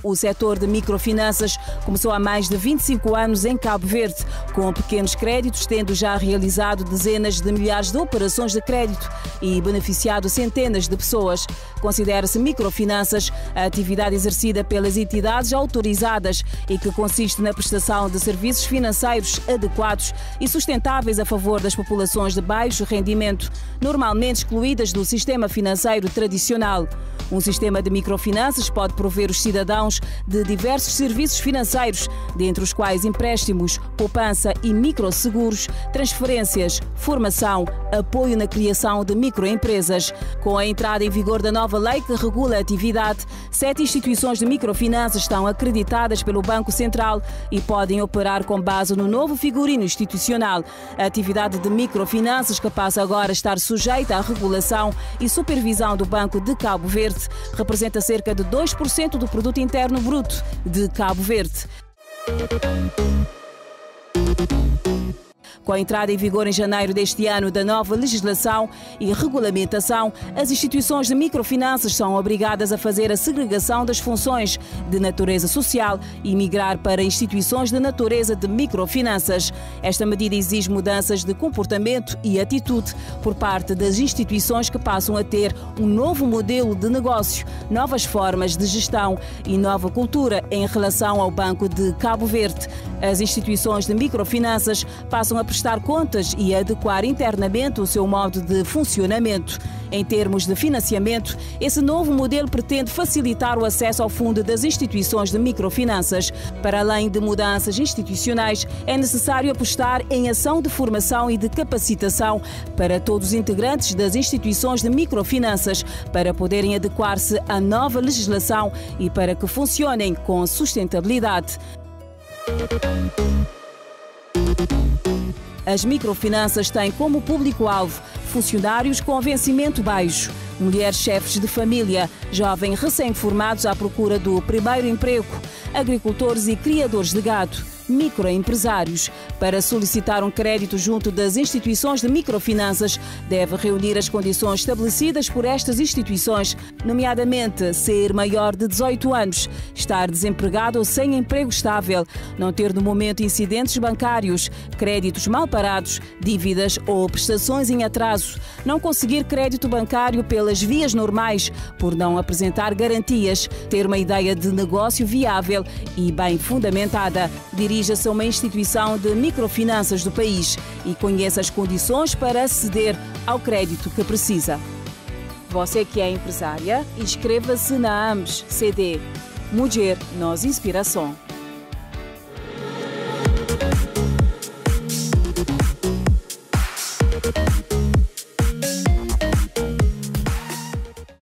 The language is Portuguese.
O setor de microfinanças começou há mais de 25 anos em Cabo Verde, com pequenos créditos, tendo já realizado dezenas de milhares de operações de crédito e beneficiado centenas de pessoas. Considera-se microfinanças a atividade exercida pelas entidades autorizadas e que consiste na prestação de serviços financeiros adequados e sustentáveis a favor das populações de baixo rendimento, normalmente excluídas do sistema financeiro tradicional. Um sistema de microfinanças pode prover os cidadãos de diversos serviços financeiros, dentre os quais empréstimos, poupança e microseguros, transferências, formação, apoio na criação de microempresas. Com a entrada em vigor da nova lei que regula a atividade, 7 instituições de microfinanças estão acreditadas pelo Banco Central e podem operar com base no novo figurino institucional. A atividade de microfinanças, que passa agora a estar sujeita à regulação e supervisão do Banco de Cabo Verde, representa cerca de 2% do produto interno bruto de Cabo Verde. Com a entrada em vigor em janeiro deste ano da nova legislação e regulamentação, as instituições de microfinanças são obrigadas a fazer a segregação das funções de natureza social e migrar para instituições de natureza de microfinanças. Esta medida exige mudanças de comportamento e atitude por parte das instituições, que passam a ter um novo modelo de negócio, novas formas de gestão e nova cultura em relação ao Banco de Cabo Verde. As instituições de microfinanças passam a prestar contas e a adequar internamente o seu modo de funcionamento. Em termos de financiamento, esse novo modelo pretende facilitar o acesso ao fundo das instituições de microfinanças. Para além de mudanças institucionais, é necessário apostar em ação de formação e de capacitação para todos os integrantes das instituições de microfinanças, para poderem adequar-se à nova legislação e para que funcionem com sustentabilidade. As microfinanças têm como público-alvo funcionários com vencimento baixo, mulheres chefes de família, jovens recém-formados à procura do primeiro emprego, agricultores e criadores de gado, microempresários. Para solicitar um crédito junto das instituições de microfinanças, deve reunir as condições estabelecidas por estas instituições, nomeadamente ser maior de 18 anos, estar desempregado ou sem emprego estável, não ter no momento incidentes bancários, créditos mal parados, dívidas ou prestações em atraso, não conseguir crédito bancário pelas vias normais por não apresentar garantias, ter uma ideia de negócio viável e bem fundamentada. Dirija-se a uma instituição de microfinanças do país e conheça as condições para aceder ao crédito que precisa. Você que é empresária, inscreva-se na AMES CD. Mulher nos Inspiração.